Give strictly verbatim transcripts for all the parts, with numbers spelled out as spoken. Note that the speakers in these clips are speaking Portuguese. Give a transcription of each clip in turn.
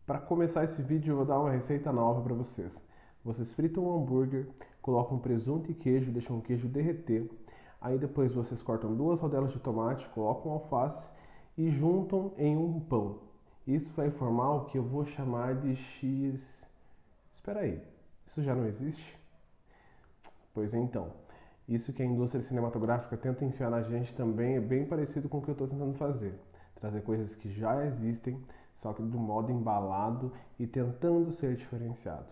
Para começar esse vídeo eu vou dar uma receita nova para vocês. Vocês fritam um hambúrguer, colocam presunto e queijo, deixam o queijo derreter. Aí depois vocês cortam duas rodelas de tomate, colocam alface e juntam em um pão. Isso vai formar o que eu vou chamar de X... Espera aí, isso já não existe? Pois então, isso que a indústria cinematográfica tenta enfiar na gente também é bem parecido com o que eu estou tentando fazer. Trazer coisas que já existem, só que de um modo embalado e tentando ser diferenciado.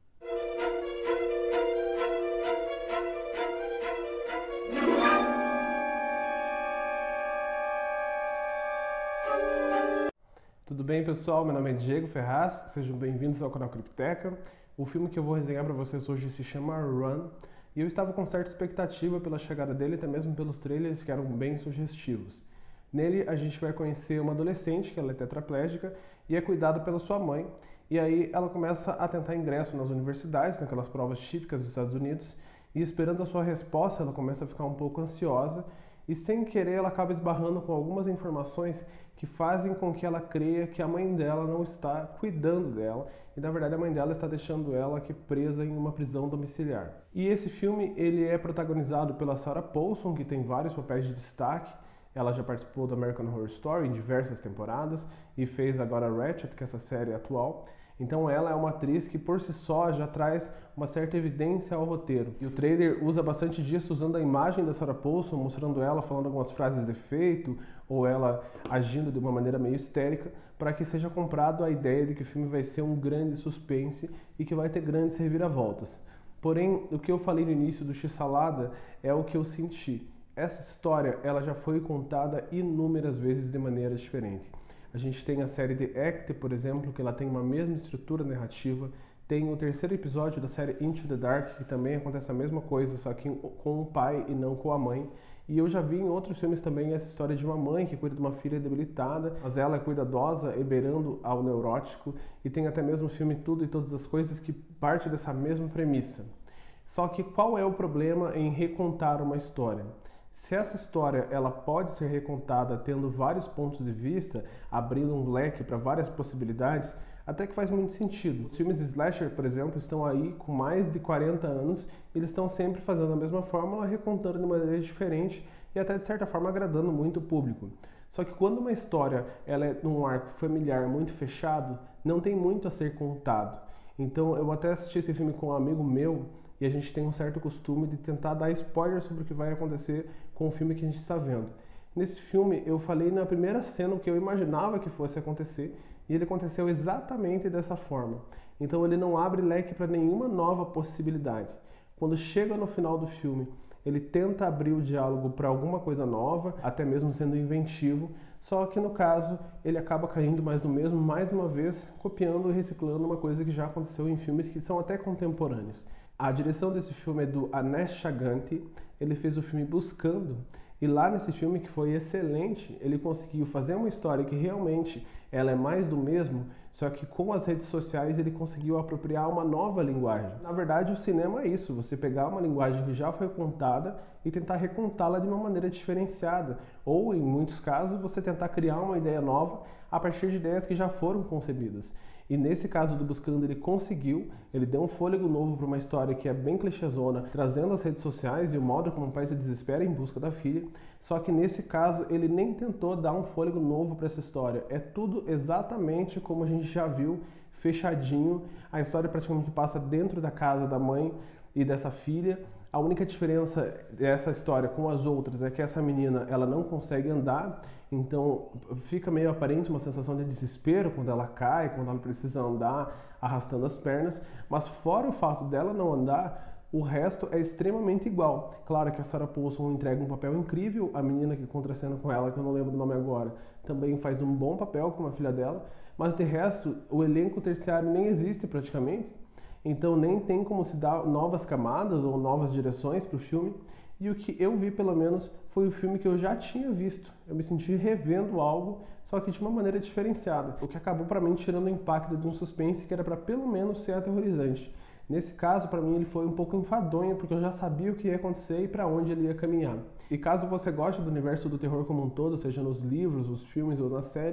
Tudo bem, pessoal? Meu nome é Diego Ferraz, sejam bem-vindos ao canal Cripteca. O filme que eu vou resenhar para vocês hoje se chama Run, e eu estava com certa expectativa pela chegada dele, até mesmo pelos trailers que eram bem sugestivos. Nele a gente vai conhecer uma adolescente que ela é tetraplégica e é cuidada pela sua mãe, e aí ela começa a tentar ingresso nas universidades, naquelas provas típicas dos Estados Unidos, e esperando a sua resposta ela começa a ficar um pouco ansiosa e sem querer ela acaba esbarrando com algumas informações que fazem com que ela creia que a mãe dela não está cuidando dela e na verdade a mãe dela está deixando ela aqui presa em uma prisão domiciliar. E esse filme ele é protagonizado pela Sarah Paulson, que tem vários papéis de destaque. Ela já participou do American Horror Story em diversas temporadas e fez agora Ratched, que é essa série atual. Então ela é uma atriz que por si só já traz uma certa evidência ao roteiro. E o trailer usa bastante disso usando a imagem da Sarah Paulson, mostrando ela falando algumas frases de efeito ou ela agindo de uma maneira meio histérica, para que seja comprado a ideia de que o filme vai ser um grande suspense e que vai ter grandes reviravoltas. Porém, o que eu falei no início do X-Salada é o que eu senti. Essa história ela já foi contada inúmeras vezes de maneira diferente. A gente tem a série The Act, por exemplo, que ela tem uma mesma estrutura narrativa. Tem o terceiro episódio da série Into the Dark, que também acontece a mesma coisa, só que com o pai e não com a mãe. E eu já vi em outros filmes também essa história de uma mãe que cuida de uma filha debilitada, mas ela é cuidadosa e beirando ao neurótico. E tem até mesmo o filme Tudo e Todas as Coisas, que parte dessa mesma premissa. Só que qual é o problema em recontar uma história? Se essa história ela pode ser recontada tendo vários pontos de vista, abrindo um leque para várias possibilidades, até que faz muito sentido. Os filmes de slasher, por exemplo, estão aí com mais de quarenta anos, e eles estão sempre fazendo a mesma fórmula, recontando de maneira diferente e até de certa forma agradando muito o público. Só que quando uma história ela é num arco familiar muito fechado, não tem muito a ser contado. Então eu até assisti esse filme com um amigo meu, e a gente tem um certo costume de tentar dar spoiler sobre o que vai acontecer com o filme que a gente está vendo. Nesse filme eu falei na primeira cena o que eu imaginava que fosse acontecer, e ele aconteceu exatamente dessa forma. Então ele não abre leque para nenhuma nova possibilidade. Quando chega no final do filme, ele tenta abrir o diálogo para alguma coisa nova, até mesmo sendo inventivo, só que no caso ele acaba caindo mais no mesmo, mais uma vez copiando e reciclando uma coisa que já aconteceu em filmes que são até contemporâneos. A direção desse filme é do Anesh Chaganty, ele fez o filme Buscando, e lá nesse filme, que foi excelente, ele conseguiu fazer uma história que realmente ela é mais do mesmo, só que com as redes sociais ele conseguiu apropriar uma nova linguagem. Na verdade, o cinema é isso, você pegar uma linguagem que já foi contada e tentar recontá-la de uma maneira diferenciada, ou em muitos casos, você tentar criar uma ideia nova a partir de ideias que já foram concebidas. E nesse caso do Buscando ele conseguiu, ele deu um fôlego novo para uma história que é bem clichêzona, trazendo as redes sociais e o modo como o pai se desespera em busca da filha, só que nesse caso ele nem tentou dar um fôlego novo para essa história, é tudo exatamente como a gente já viu, fechadinho, a história praticamente passa dentro da casa da mãe e dessa filha. A única diferença dessa história com as outras é que essa menina ela não consegue andar, então fica meio aparente uma sensação de desespero quando ela cai, quando ela precisa andar arrastando as pernas, mas fora o fato dela não andar, o resto é extremamente igual. Claro que a Sarah Paulson entrega um papel incrível, a menina que contracena com ela, que eu não lembro do nome agora, também faz um bom papel com a filha dela, mas de resto o elenco terciário nem existe praticamente. Então nem tem como se dar novas camadas ou novas direções para o filme. E o que eu vi, pelo menos, foi o filme que eu já tinha visto. Eu me senti revendo algo, só que de uma maneira diferenciada. O que acabou para mim tirando o impacto de um suspense que era para pelo menos ser aterrorizante. Nesse caso, para mim, ele foi um pouco enfadonho, porque eu já sabia o que ia acontecer e para onde ele ia caminhar. E caso você goste do universo do terror como um todo, seja nos livros, nos filmes ou nas séries,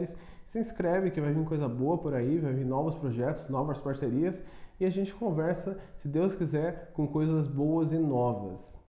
Se inscreve que vai vir coisa boa por aí, vai vir novos projetos, novas parcerias e a gente conversa, se Deus quiser, com coisas boas e novas.